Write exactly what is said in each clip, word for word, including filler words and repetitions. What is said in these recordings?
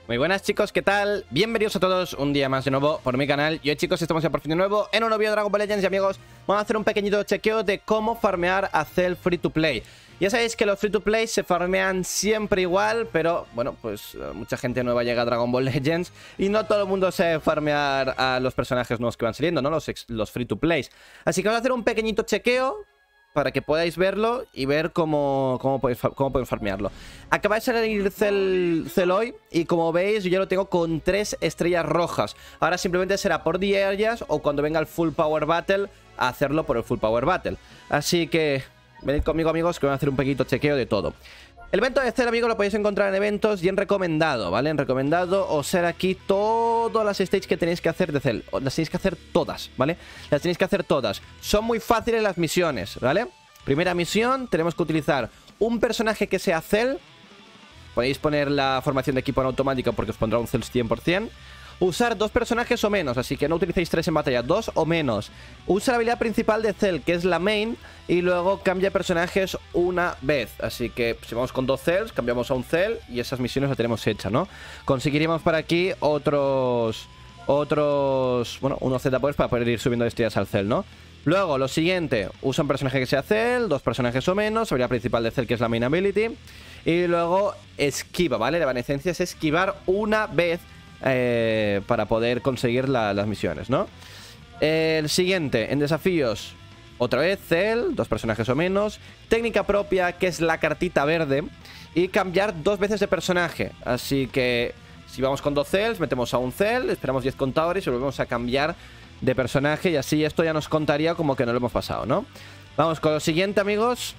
Muy buenas chicos, ¿qué tal? Bienvenidos a todos un día más de nuevo por mi canal. Y hoy chicos estamos ya por fin de nuevo en un nuevo vídeo de Dragon Ball Legends. Y amigos, vamos a hacer un pequeñito chequeo de cómo farmear a Cell Free to Play. Ya sabéis que los Free to Play se farmean siempre igual, pero bueno, pues mucha gente nueva llega a Dragon Ball Legends y no todo el mundo sabe farmear a los personajes nuevos que van saliendo, ¿no? Los, los Free to Plays. Así que vamos a hacer un pequeñito chequeo para que podáis verlo y ver cómo, cómo, podéis, cómo podéis farmearlo. Acaba de salir Cell, Cell hoy y como veis yo ya lo tengo con tres estrellas rojas. Ahora simplemente será por diarias o cuando venga el Full Power Battle a hacerlo por el Full Power Battle. Así que venid conmigo amigos que voy a hacer un pequeñito chequeo de todo. El evento de Cell, amigos, lo podéis encontrar en eventos y en recomendado, ¿vale? En recomendado os será aquí todas las stages que tenéis que hacer de Cell. Las tenéis que hacer todas, ¿vale? Las tenéis que hacer todas. Son muy fáciles las misiones, ¿vale? Primera misión, tenemos que utilizar un personaje que sea Cell. Podéis poner la formación de equipo en automático porque os pondrá un Cell cien por cien. Usar dos personajes o menos, así que no utilicéis tres en batalla, dos o menos. Usa la habilidad principal de Cell, que es la main, y luego cambia personajes una vez. Así que si vamos con dos Cells, cambiamos a un Cell y esas misiones las tenemos hechas, ¿no? Conseguiríamos por aquí otros... Otros... Bueno, unos Z-Powers para poder ir subiendo estrellas al Cell, ¿no? Luego, lo siguiente, usa un personaje que sea Cell, dos personajes o menos, habilidad principal de Cell, que es la main ability. Y luego, esquiva, ¿vale? La evanescencia es esquivar una vez Eh, para poder conseguir la, las misiones, ¿no? Eh, el siguiente, en desafíos, otra vez Cell, dos personajes o menos. Técnica propia, que es la cartita verde. Y cambiar dos veces de personaje. Así que si vamos con dos Cells, metemos a un Cell, esperamos diez contadores y volvemos a cambiar de personaje. Y así esto ya nos contaría como que no lo hemos pasado, ¿no? Vamos con lo siguiente, amigos.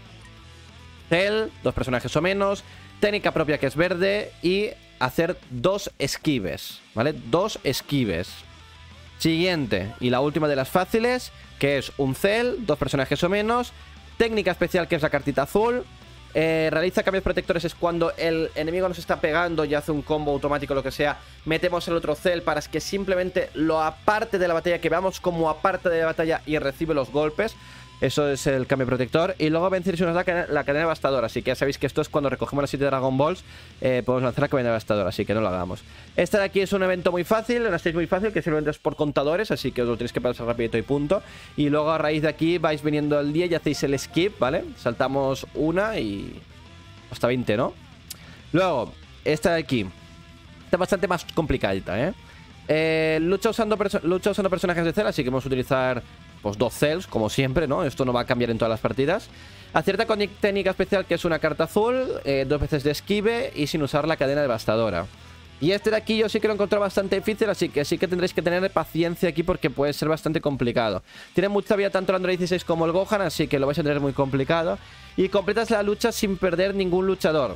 Cell, dos personajes o menos. Técnica propia, que es verde. Y hacer dos esquives, ¿vale? Dos esquives. Siguiente, y la última de las fáciles, que es un Cell, dos personajes o menos. Técnica especial, que es la cartita azul. eh, Realiza cambios protectores, es cuando el enemigo nos está pegando y hace un combo automático, lo que sea. Metemos el otro Cell para que simplemente lo aparte de la batalla, que veamos como aparte de la batalla y recibe los golpes. Eso es el cambio protector. Y luego vencer si nos da la cadena devastadora. Así que ya sabéis que esto es cuando recogemos las siete Dragon Balls, eh, podemos lanzar la cadena devastadora. Así que no lo hagamos. Este de aquí es un evento muy fácil, una stage muy fácil, que simplemente es por contadores. Así que os lo tenéis que pasar rapidito y punto. Y luego a raíz de aquí vais viniendo el día y hacéis el skip, ¿vale? Saltamos una y hasta veinte, ¿no? Luego, esta de aquí está bastante más complicadita, ¿eh? eh lucha, usando lucha usando personajes de Cell. Así que vamos a utilizar pues dos Cells, como siempre, ¿no? Esto no va a cambiar en todas las partidas. Acierta con técnica especial, que es una carta azul, eh, dos veces de esquive y sin usar la cadena devastadora. Y este de aquí yo sí que lo he encontrado bastante difícil, así que sí que tendréis que tener paciencia aquí porque puede ser bastante complicado. Tiene mucha vida tanto el Android dieciséis como el Gohan, así que lo vais a tener muy complicado. Y completas la lucha sin perder ningún luchador.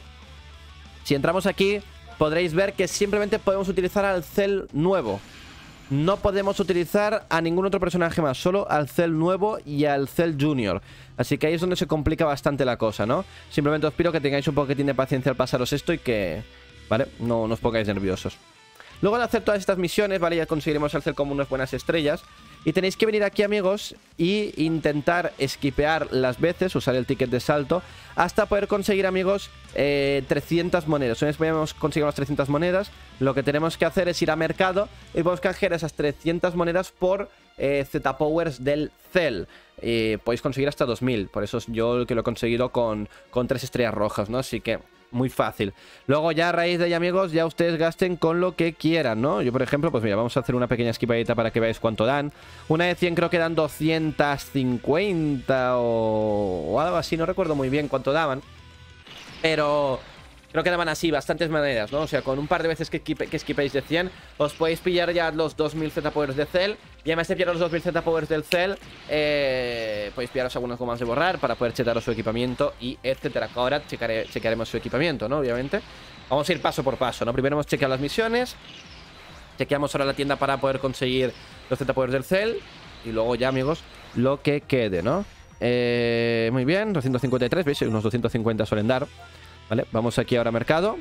Si entramos aquí, podréis ver que simplemente podemos utilizar al Cell nuevo. No podemos utilizar a ningún otro personaje más, solo al Cell nuevo y al Cell Junior. Así que ahí es donde se complica bastante la cosa, ¿no? Simplemente os pido que tengáis un poquitín de paciencia al pasaros esto y que, ¿vale? No, no os pongáis nerviosos. Luego de hacer todas estas misiones, ¿vale? Ya conseguiremos hacer como unas buenas estrellas. Y tenéis que venir aquí, amigos, y intentar esquipear las veces, usar el ticket de salto, hasta poder conseguir, amigos, eh, trescientas monedas. Una vez podemos conseguir las trescientas monedas, lo que tenemos que hacer es ir a mercado y podemos canjear esas trescientas monedas por eh, Z-Powers del Cell. Eh, podéis conseguir hasta dos mil, por eso yo que lo he conseguido con, con tres estrellas rojas, ¿no? Así que muy fácil. Luego ya a raíz de ahí, amigos, ya ustedes gasten con lo que quieran, ¿no? Yo, por ejemplo, pues mira, vamos a hacer una pequeña esquipadita para que veáis cuánto dan. Una de cien creo que dan doscientas cincuenta o, o algo así, no recuerdo muy bien cuánto daban. Pero creo que daban así, bastantes maneras, ¿no? O sea, con un par de veces que, que esquipéis de cien, os podéis pillar ya los dos mil Z-Powers de Cell. Y además de pillar los dos mil Z-Powers del Cell, eh, podéis pillaros algunas gomas de borrar para poder chetaros su equipamiento y etcétera. Ahora checaré, chequearemos su equipamiento, ¿no? Obviamente. Vamos a ir paso por paso, ¿no? Primero hemos chequeado las misiones. Chequeamos ahora la tienda para poder conseguir los Z-Powers del Cell. Y luego ya, amigos, lo que quede, ¿no? Eh, muy bien, doscientos cincuenta y tres, ¿veis? Unos doscientos cincuenta suelen dar. Vale, vamos aquí ahora a mercado.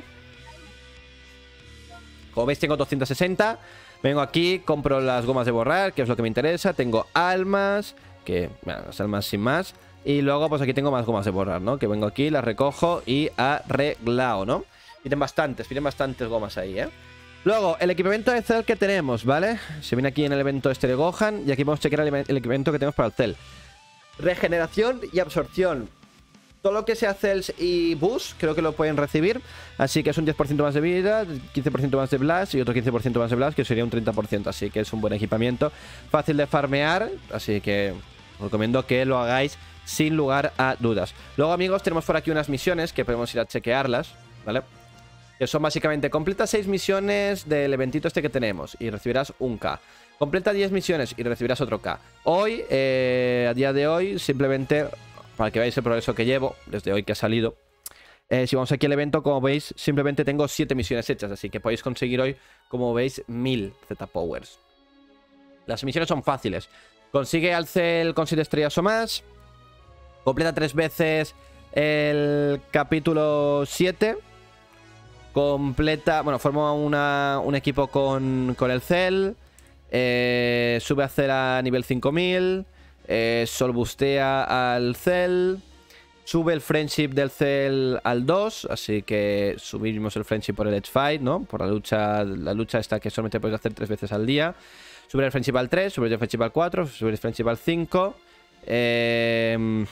Como veis tengo doscientos sesenta. Vengo aquí, compro las gomas de borrar, que es lo que me interesa. Tengo almas, que, bueno, las almas sin más. Y luego pues aquí tengo más gomas de borrar, ¿no? Que vengo aquí, las recojo y arreglado, ¿no? Piden bastantes, piden bastantes gomas ahí, ¿eh? Luego, el equipamiento de Cell que tenemos, ¿vale? Se viene aquí en el evento este de Gohan y aquí vamos a chequear el, el equipamiento que tenemos para el Cell. Regeneración y absorción. Todo lo que sea Cells y Boost creo que lo pueden recibir. Así que es un diez por ciento más de vida, quince por ciento más de Blast y otro quince por ciento más de Blast, que sería un treinta por ciento. Así que es un buen equipamiento. Fácil de farmear, así que os recomiendo que lo hagáis sin lugar a dudas. Luego, amigos, tenemos por aquí unas misiones que podemos ir a chequearlas, ¿vale? Que son básicamente, completa seis misiones del eventito este que tenemos y recibirás un K. Completa diez misiones y recibirás otro K. Hoy, eh, a día de hoy, simplemente, para que veáis el progreso que llevo, desde hoy que ha salido, eh, si vamos aquí al evento, como veis, simplemente tengo siete misiones hechas, así que podéis conseguir hoy, como veis, mil Z-Powers. Las misiones son fáciles. Consigue al Cell con siete estrellas o más. Completa tres veces el capítulo siete. Completa, bueno, forma una, un equipo con, con el Cell. Eh, sube a Cell a nivel cinco mil. Eh, solbustea al Cell. Sube el friendship del Cell al dos. Así que subimos el friendship por el Edge Fight, ¿no? Por la lucha, la lucha esta que solamente puedes hacer tres veces al día. Sube el friendship al tres. Sube el friendship al cuatro. Sube el friendship al cinco. Eh,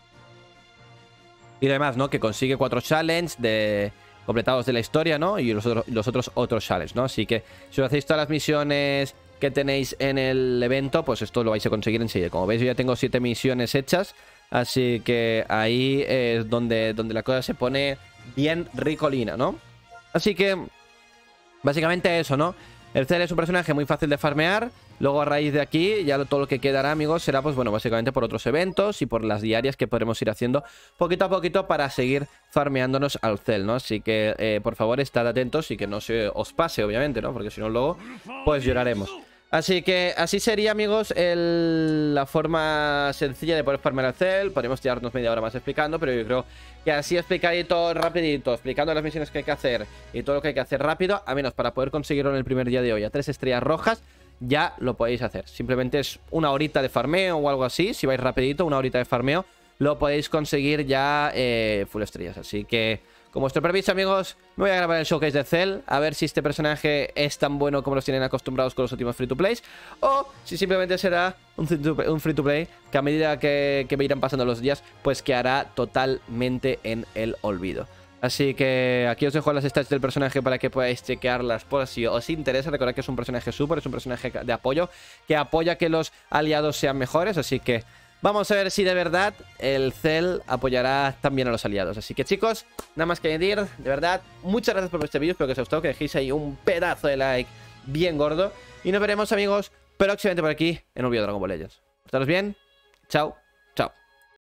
y demás, ¿no? Que consigue cuatro challenges de... completados de la historia, ¿no? Y los otros, los otros otros challenges, ¿no? Así que si os hacéis todas las misiones que tenéis en el evento, pues esto lo vais a conseguir enseguida. Como veis, yo ya tengo siete misiones hechas, así que ahí es donde, donde la cosa se pone bien ricolina, ¿no? Así que básicamente eso, ¿no? El Cell es un personaje muy fácil de farmear. Luego, a raíz de aquí, ya todo lo que quedará, amigos, será, pues bueno, básicamente por otros eventos y por las diarias que podremos ir haciendo poquito a poquito para seguir farmeándonos al Cell, ¿no? Así que, eh, por favor, estad atentos y que no se os pase, obviamente, ¿no? Porque si no, luego, pues lloraremos. Así que así sería, amigos, el, la forma sencilla de poder farmear al Cell. Podríamos tirarnos media hora más explicando, pero yo creo que así explicadito, rapidito, explicando las misiones que hay que hacer y todo lo que hay que hacer rápido, a menos para poder conseguirlo en el primer día de hoy a tres estrellas rojas, ya lo podéis hacer. Simplemente es una horita de farmeo o algo así. Si vais rapidito, una horita de farmeo, lo podéis conseguir ya eh, full estrellas. Así que, con vuestro permiso, amigos, me voy a grabar el showcase de Cell, a ver si este personaje es tan bueno como los tienen acostumbrados con los últimos free to plays, o si simplemente será un free to play, un free to play que a medida que, que me irán pasando los días, pues quedará totalmente en el olvido. Así que aquí os dejo las stats del personaje para que podáis chequearlas por si os interesa. Recordad que es un personaje super, es un personaje de apoyo, que apoya que los aliados sean mejores, así que vamos a ver si de verdad el Cell apoyará también a los aliados. Así que, chicos, nada más que añadir. De verdad, muchas gracias por ver este vídeo. Espero que os haya gustado, que dejéis ahí un pedazo de like bien gordo. Y nos veremos, amigos, próximamente por aquí en un vídeo de Dragon Ball Legends. Estaros bien. Chao.